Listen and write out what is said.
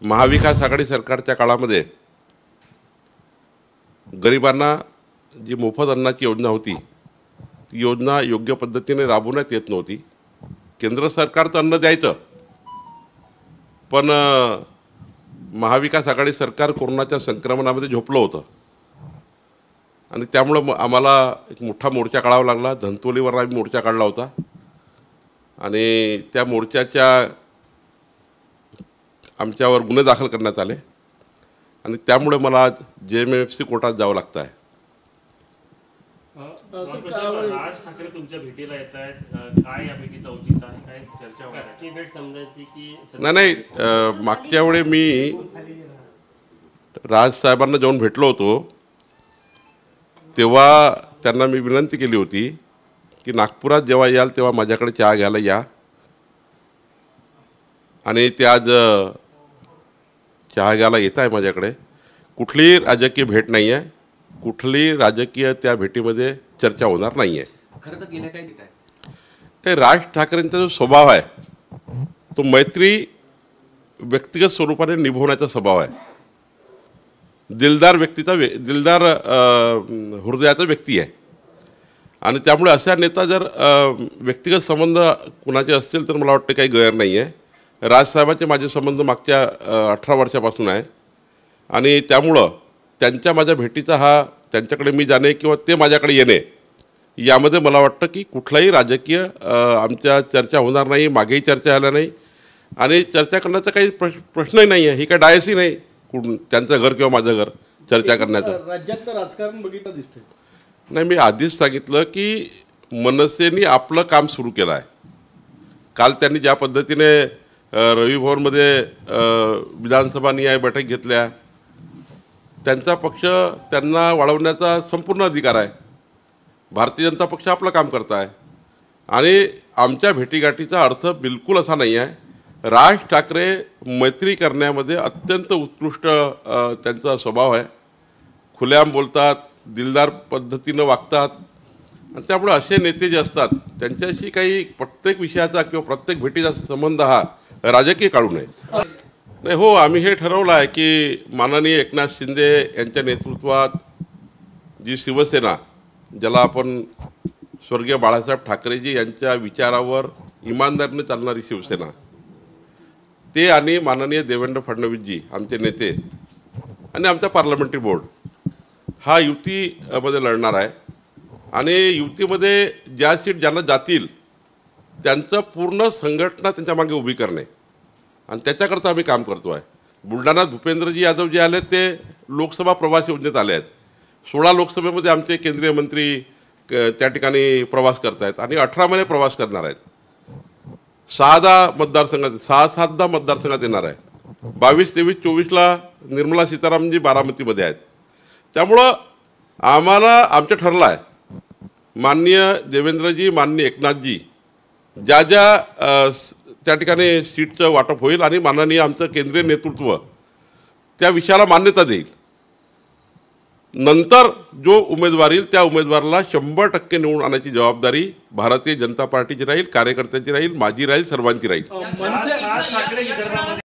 महाविकास आघाडी सरकारच्या काळामध्ये गरिबांना जी मोफत अन्नाची योजना होती ती योजना योग्य पद्धतीने राबवण्यात येत नव्हती। केंद्र सरकार तर अन्न द्यायचं, पण महाविकास आघाडी सरकार कोरोनाच्या संक्रमणामध्ये झोपलं होतं आणि त्यामुळे आम्हाला एक मोठा मोर्चा काढावा लागला। धंतोलीवर आम्ही मोर्चा काढला होता आणि त्या मोर्चाच्या आमच्यावर गुन्हे दाखल करण्यात आले आणि त्यामुळे मला आज JMFC कोर्टात जावं लागतं आहे। राज ठाकरे तुमच्या भेटीला येत आहेत, काय या भेटीचं औचित्य आहे, काय चर्चा होणार आहे? भेट समजायची की नाही, मागच्या वेळी मी राज साहेबांना जाऊन भेटलो होतो तेव्हा त्यांना मी विनंती केली होती की नागपुरात जेव्हा याल तेव्हा माझ्याकडे चहा घ्यायला या, आणि ते आज चहा घ्यायला येत आहे माझ्याकडे। कुठलीही राजकीय भेट नाही आहे, कुठली राजकीय त्या भेटीमध्ये चर्चा होणार नाही आहे। खरं तर गेल्या काय देत आहे ते राज ठाकरेंचा जो स्वभाव आहे तो मैत्री व्यक्तिगत स्वरूपाने निभवण्याचा स्वभाव आहे। दिलदार दिलदार हृदयाचा व्यक्ती आहे आणि त्यामुळे असा नेता जर व्यक्तिगत संबंध कुणाचे असतील तर मला वाटतं काही गैर नाही आहे। राजसाहेबांचे माझे संबंध मागच्या 18 वर्षापासून आहे आणि त्यामुळं त्यांच्या माझ्या भेटीचा हा त्यांच्याकडे मी जाणे किंवा ते माझ्याकडे येणे यामध्ये मला वाटतं की कुठलाही राजकीय आमच्या चर्चा होणार नाही, मागेही चर्चा झाल्या नाही आणि चर्चा करण्याचा काही प्रश्नही नाही आहे। ही काय डायसही नाही त्यांचं घर किंवा माझं घर चर्चा करण्याचं। राज्यातलं राजकारण बघितलं दिसतंय। नाही, मी आधीच सांगितलं की मनसेने आपलं काम सुरू केलं आहे। काल त्यांनी ज्या पद्धतीने रवी भवनमध्ये विधानसभा न्याय बैठक घेतल्या, त्यांचा पक्ष त्यांना वाढवण्याचा संपूर्ण अधिकार आहे। भारतीय जनता पक्ष आपलं काम करत आहे आणि आमच्या भेटीगाठीचा अर्थ बिलकुल असा नाही आहे। राज ठाकरे मैत्री करण्यामध्ये अत्यंत उत्कृष्ट त्यांचा स्वभाव आहे, खुलेआम बोलतात, दिलदार पद्धतीनं वागतात आणि त्यामुळे असे नेते जे असतात त्यांच्याशी काही प्रत्येक विषयाचा किंवा प्रत्येक भेटीचा संबंध हा राजकीय काढू नये। नाही हो, आम्ही हे ठरवलं आहे की माननीय एकनाथ शिंदे यांच्या नेतृत्वात जी शिवसेना, ज्याला आपण स्वर्गीय बाळासाहेब ठाकरेजी यांच्या विचारावर इमानदारीने चालणारी शिवसेना, ते आणि माननीय देवेंद्र फडणवीसजी आमचे नेते आणि आमचा पार्लमेंटरी बोर्ड हा युतीमध्ये लढणार आहे आणि युतीमध्ये ज्या सीट ज्यांना जातील त्यांचं पूर्ण संघटना त्यांच्या मागे उभी करणे आणि त्याच्याकरता आम्ही काम करतो आहे। बुलढाण्यात भूपेंद्रजी यादव जे आले ते लोकसभा प्रवास योजनेत आले आहेत। 16 लोकसभेमध्ये आमचे केंद्रीय मंत्री त्या ठिकाणी प्रवास करत आहेत आणि 18 महिने प्रवास करणार आहेत। 6 मतदारसंघात येणार आहे। 22, 23, 24ला निर्मला सीतारामनजी बारामतीमध्ये आहेत। त्यामुळं आम्हाला आमचं ठरलं आहे, माननीय देवेंद्रजी, माननीय एकनाथजी ज्या त्या ठिकाणी सीटचं वाटप होईल आणि माननीय आमचं केंद्रीय नेतृत्व त्या विषयाला मान्यता देईल, नंतर जो उमेदवार येईल त्या उमेदवाराला 100% निवडून आणण्याची जबाबदारी भारतीय जनता पार्टीची राहील, कार्यकर्त्यांची राहील, माझी राहील, सर्वांची राहील। राज ठाकरे विदर्भामध्ये